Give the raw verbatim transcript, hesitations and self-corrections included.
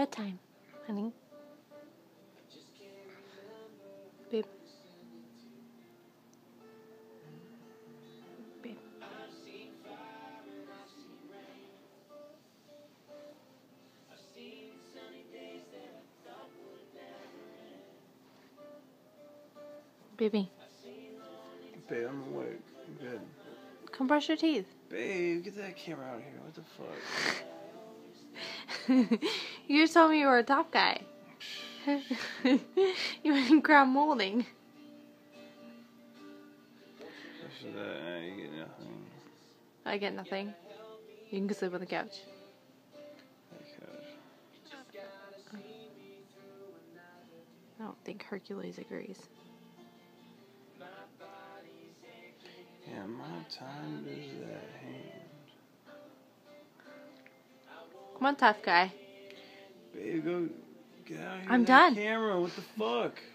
Bedtime, honey. Babe. Babe. Baby. Babe, I'm awake. I'm good. Come brush your teeth. Babe, get that camera out of here. What the fuck? You just told me you were a top guy. You went in crown molding. After that, uh, you get nothing. I get nothing. You can go sleep on the couch. I don't think Hercules agrees. Yeah, my time is at hand. Come on, tough guy. Babe, go get out of here. I'm with that done. Camera, what the fuck?